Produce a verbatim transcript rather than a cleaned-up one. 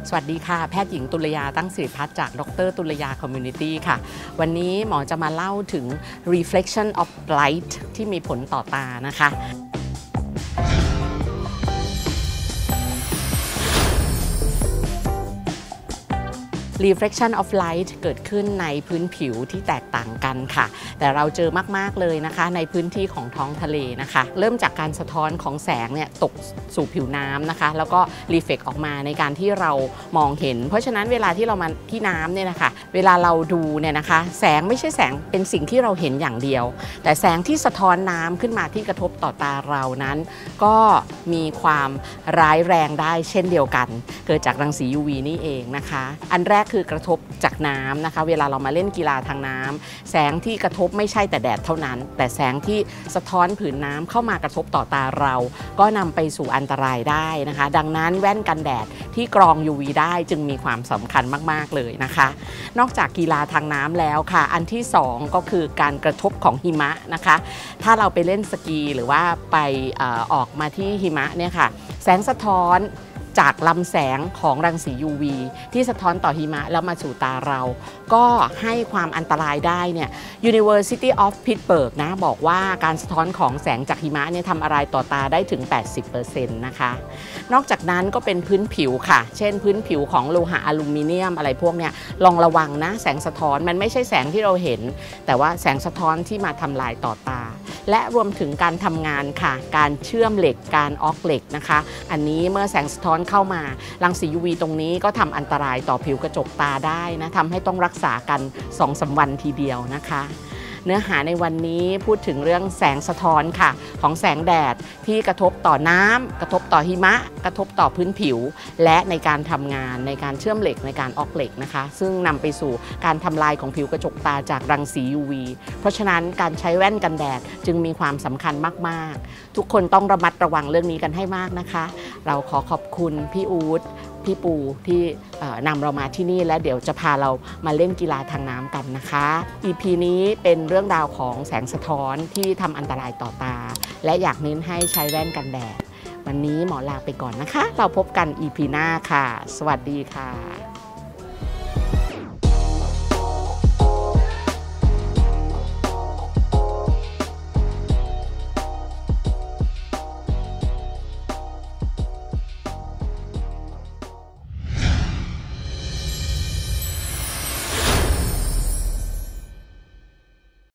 สวัสดีค่ะแพทย์หญิงตุลยาตั้งสิริพัฒน์จากดรตุลยาคอมมูนิตี้ค่ะวันนี้หมอจะมาเล่าถึง reflection of light ที่มีผลต่อตานะคะ reflection of light เกิดขึ้นในพื้นผิวที่แตกต่างกันค่ะแต่เราเจอมากๆเลยนะคะในพื้นที่ของท้องทะเลนะคะเริ่มจากการสะท้อนของแสงเนี่ยตกสู่ผิวน้ำนะคะแล้วก็รีเฟล็กออกมาในการที่เรามองเห็นเพราะฉะนั้นเวลาที่เรามาที่น้ำเนี่ยนะคะเวลาเราดูเนี่ยนะคะแสงไม่ใช่แสงเป็นสิ่งที่เราเห็นอย่างเดียวแต่แสงที่สะท้อนน้ำขึ้นมาที่กระทบต่อตาเรานั้นก็มีความร้ายแรงได้เช่นเดียวกันเกิดจากรังสี ยู วี นี่เองนะคะอันแรกคือกระทบจากน้ำนะคะเวลาเรามาเล่นกีฬาทางน้ำแสงที่กระทบไม่ใช่แต่แดดเท่านั้นแต่แสงที่สะท้อนผืนน้ำเข้ามากระทบต่อตาเราก็นำไปสู่อันตรายได้นะคะดังนั้นแว่นกันแดดที่กรอง ยู วี ได้จึงมีความสำคัญมากๆเลยนะคะนอกจากกีฬาทางน้ำแล้วค่ะอันที่สองก็คือการกระทบของหิมะนะคะถ้าเราไปเล่นสกีหรือว่าไปเอ่อออกมาที่หิมะเนี่ยค่ะแสงสะท้อนจากลำแสงของรังสี ยู วี ที่สะท้อนต่อหิมะแล้วมาสู่ตาเราก็ให้ความอันตรายได้เนี่ย University of Pittsburgh นะบอกว่าการสะท้อนของแสงจากหิมะเนี่ยทำอะไรต่อตาได้ถึง แปดสิบเปอร์เซ็นต์ นะคะนอกจากนั้นก็เป็นพื้นผิวค่ะเช่นพื้นผิวของโลหะอลูมิเนียมอะไรพวกเนี้ยลองระวังนะแสงสะท้อนมันไม่ใช่แสงที่เราเห็นแต่ว่าแสงสะท้อนที่มาทำลายต่อตาและรวมถึงการทำงานค่ะการเชื่อมเหล็กการออกเหล็กนะคะอันนี้เมื่อแสงสะท้อนเข้ามารังสี ยู วี ตรงนี้ก็ทำอันตรายต่อผิวกระจกตาได้นะทำให้ต้องรักษากัน สองถึงสาม วันทีเดียวนะคะเนื้อหาในวันนี้พูดถึงเรื่องแสงสะท้อนค่ะของแสงแดดที่กระทบต่อน้ำกระทบต่อหิมะกระทบต่อพื้นผิวและในการทำงานในการเชื่อมเหล็กในการออกเหล็กนะคะซึ่งนำไปสู่การทำลายของผิวกระจกตาจากรังสี ยู วี เพราะฉะนั้นการใช้แว่นกันแดดจึงมีความสำคัญมากๆทุกคนต้องระมัดระวังเรื่องนี้กันให้มากนะคะเราขอขอบคุณพี่อู๊ดพี่ปูที่นำเรามาที่นี่และเดี๋ยวจะพาเรามาเล่นกีฬาทางน้ำกันนะคะ อี พี นี้เป็นเรื่องราวของแสงสะท้อนที่ทำอันตรายต่อตาและอยากเน้นให้ใช้แว่นกันแดดวันนี้หมอลาไปก่อนนะคะเราพบกัน อี พี หน้าค่ะสวัสดีค่ะ